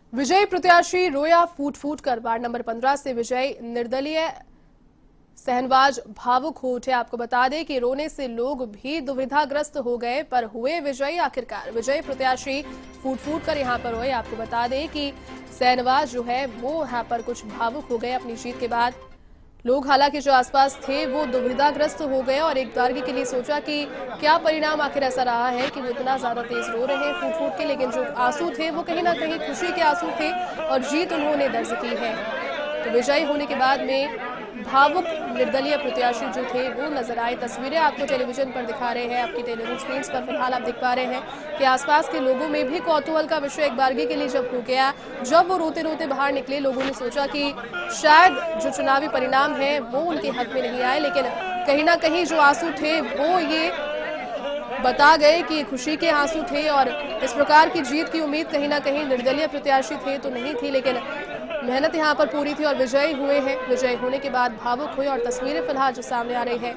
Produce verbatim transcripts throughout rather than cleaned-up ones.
विजयी प्रत्याशी रोया फूट फूट कर वार्ड नंबर पंद्रह से विजयी निर्दलीय सहनवाज भावुक हो उठे। आपको बता दें कि रोने से लोग भी दुविधाग्रस्त हो गए, पर हुए विजयी आखिरकार। विजयी प्रत्याशी फूट फूट कर यहां पर रोए। आपको बता दें कि सहनवाज जो है वो यहां पर कुछ भावुक हो गए अपनी जीत के बाद। लोग हालांकि जो आसपास थे वो दुविधाग्रस्त हो गए और एक बारगी के लिए सोचा कि क्या परिणाम आखिर ऐसा रहा है कि वो इतना ज्यादा तेज रो रहे हैं फूट फूट के, लेकिन जो आंसू थे वो कहीं ना कहीं खुशी के आंसू थे और जीत उन्होंने दर्ज की है। तो विजयी होने के बाद में भावुक निर्दलीय प्रत्याशी जो थे वो नजर आए। तस्वीरें आपको टेलीविजन पर दिखा रहे हैं, आपकी टेलीविजन स्क्रीन पर फिलहाल आप देख पा रहे हैं कि आसपास के लोगों में भी कौतूहल का विषय एक बारगी के लिए जब हो गया। जब वो रोते रोते बाहर निकले, लोगों ने सोचा कि शायद जो चुनावी परिणाम है वो उनके हक में नहीं आए, लेकिन कहीं ना कहीं जो आंसू थे वो ये बता गए कि खुशी के आंसू थे और इस प्रकार की जीत की उम्मीद कहीं ना कहीं निर्दलीय प्रत्याशी थे तो नहीं थी, लेकिन मेहनत यहां पर पूरी थी और विजयी हुए हैं। विजयी होने के बाद भावुक हुए और तस्वीरें फिलहाल जो सामने आ रही है।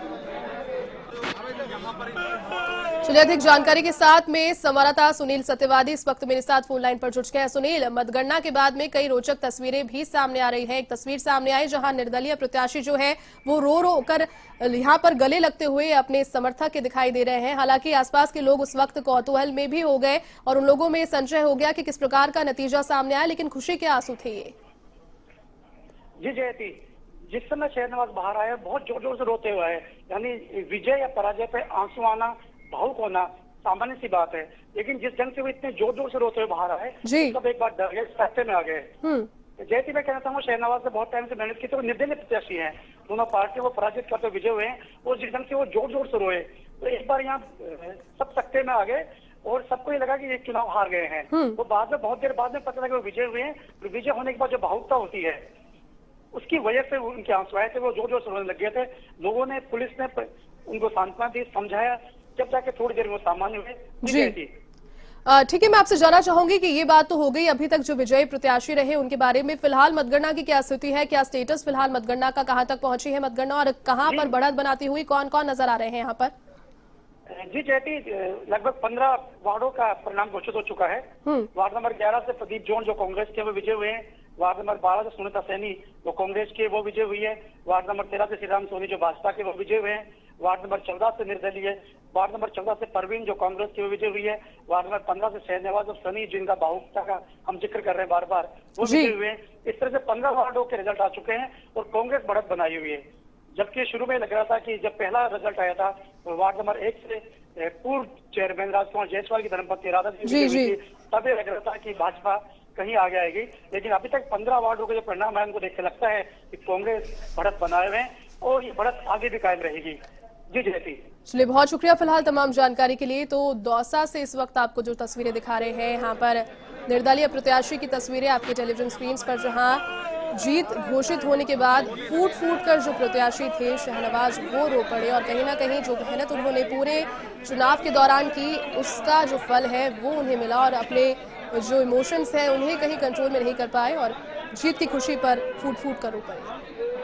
चलिए अधिक जानकारी के साथ में संवाददाता सुनील सत्यवादी इस वक्त मेरे साथ फोन लाइन पर जुड़ गए हैं। सुनील, मतगणना के बाद में कई रोचक तस्वीरें भी सामने आ रही है। एक तस्वीर सामने आई जहां निर्दलीय प्रत्याशी जो है वो रो रो कर यहाँ पर गले लगते हुए अपने समर्थक के दिखाई दे रहे हैं। हालांकि आसपास के लोग उस वक्त कौतूहल में भी हो गए और उन लोगों में संशय हो गया कि किस प्रकार का नतीजा सामने आया, लेकिन खुशी के आंसू थे ये। जी जयती, जिस समय शहनवाज बाहर आए बहुत जोर जोर से रोते हुए आए, यानी विजय या पराजय पे आंसू आना, भावुक होना सामान्य सी बात है, लेकिन जिस ढंग से वो इतने जोर जोर से रोते हुए बाहर आए सब एक बार डर गए, रास्ते में आ गए। जयती, मैं कहना चाहूंगा शहनवाज ने बहुत टाइम से मेहनत की, तो निर्दलीय प्रत्याशी हैं, दोनों पार्टी वो पराजित करते विजय हुए हैं और जिस ढंग से वो जोर जोर से रोए तो एक बार यहाँ सब सत्ते में आ गए और सबको ये लगा कि ये चुनाव हार गए हैं। तो बाद में बहुत देर बाद में पता लगा वो विजय हुए हैं। तो विजय होने के बाद जो भावुकता होती है उसकी वजह से उनके आंसू आए थे, वो जोर जोर से रोने लग गए थे। लोगों ने, पुलिस ने उनको सांत्वना दी, समझाया, जब जाके थोड़ी देर में सामान्य हुए। जी ठीक है, मैं आपसे जानना चाहूंगी कि ये बात तो हो गई, अभी तक जो विजयी प्रत्याशी रहे उनके बारे में फिलहाल मतगणना की क्या स्थिति है, क्या स्टेटस फिलहाल मतगणना का, कहां तक पहुंची है मतगणना और कहां पर बढ़त बनाती हुई कौन कौन नजर आ रहे हैं यहाँ पर? जी जयती, लगभग पंद्रह वार्डों का परिणाम घोषित हो चुका है। वार्ड नंबर ग्यारह से प्रदीप जोन जो कांग्रेस के वो विजय हुए हैं। वार्ड नंबर बारह से सुनीता सैनी जो कांग्रेस के वो विजय हुई है। वार्ड नंबर तेरह से श्रीराम सोनी जो भाजपा के वो विजय हुए हैं। वार्ड नंबर चौदह से निर्दलीय, वार्ड नंबर चौदह से परवीन जो कांग्रेस की वो विजय हुई है। वार्ड नंबर पंद्रह से शहनवाज और सनी जिनका भावुकता का हम जिक्र कर रहे हैं बार बार, वो विजय हुए हैं। इस तरह से पंद्रह वार्डों के रिजल्ट आ चुके हैं और कांग्रेस बढ़त बनाई हुई है। जबकि शुरू में लग रहा था कि जब पहला रिजल्ट आया था तो वार्ड नंबर एक से पूर्व चेयरमैन राजकुमार जायसवाल की धर्मपत्नी राधा जी जी तब ये लग रहा था कि भाजपा कहीं आगे आएगी, लेकिन अभी तक पंद्रह वार्डों के जो परिणाम है उनको देख के लगता है कि कांग्रेस बढ़त बनाए हुए हैं और ये बढ़त आगे भी कायम रहेगी। जी जयती, चलिए बहुत शुक्रिया फिलहाल तमाम जानकारी के लिए। तो दौसा से इस वक्त आपको जो तस्वीरें दिखा रहे हैं यहाँ पर निर्दलीय प्रत्याशी की तस्वीरें आपके टेलीविजन स्क्रीन पर, जहाँ जीत घोषित होने के बाद फूट फूट कर जो प्रत्याशी थे शहनवाज वो रो पड़े और कहीं ना कहीं जो मेहनत उन्होंने पूरे चुनाव के दौरान की उसका जो फल है वो उन्हें मिला और अपने जो इमोशंस हैं उन्हें कहीं कंट्रोल में नहीं कर पाए और जीत की खुशी पर फूट फूट कर रो पड़े।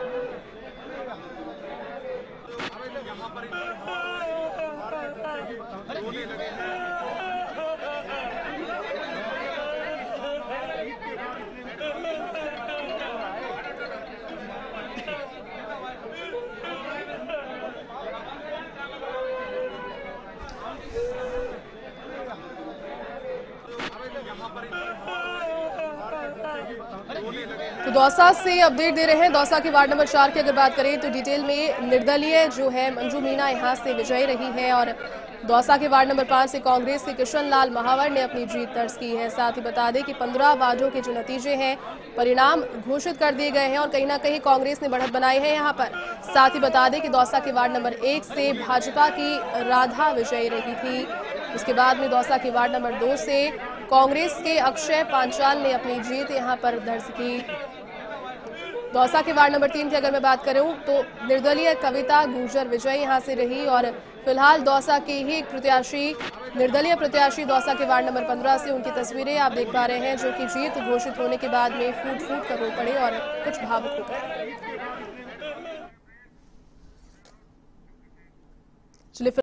तो दौसा से अपडेट दे रहे हैं। दौसा के वार्ड नंबर चार की अगर बात करें तो डिटेल में निर्दलीय जो है मंजू मीना यहां से विजयी रही है और दौसा के वार्ड नंबर पांच से कांग्रेस के किशन लाल महावर ने अपनी जीत दर्ज की है। साथ ही बता दें कि पंद्रह वार्डों के जो नतीजे हैं परिणाम घोषित कर दिए गए हैं और कहीं ना कहीं कांग्रेस ने बढ़त बनाई है यहाँ पर। साथ ही बता दें कि दौसा के वार्ड नंबर एक से भाजपा की राधा विजयी रही थी। उसके बाद में दौसा के वार्ड नंबर दो से कांग्रेस के अक्षय पांचाल ने अपनी जीत यहां पर दर्ज की। दौसा के वार्ड नंबर तीन की अगर मैं बात करूं तो निर्दलीय कविता गुर्जर विजयी यहां से रही और फिलहाल दौसा के ही एक प्रत्याशी निर्दलीय प्रत्याशी दौसा के वार्ड नंबर पंद्रह से उनकी तस्वीरें आप देख पा रहे हैं जो कि जीत घोषित होने के बाद में फूट फूट कर रो पड़े और कुछ भावुक हो गए। चलिए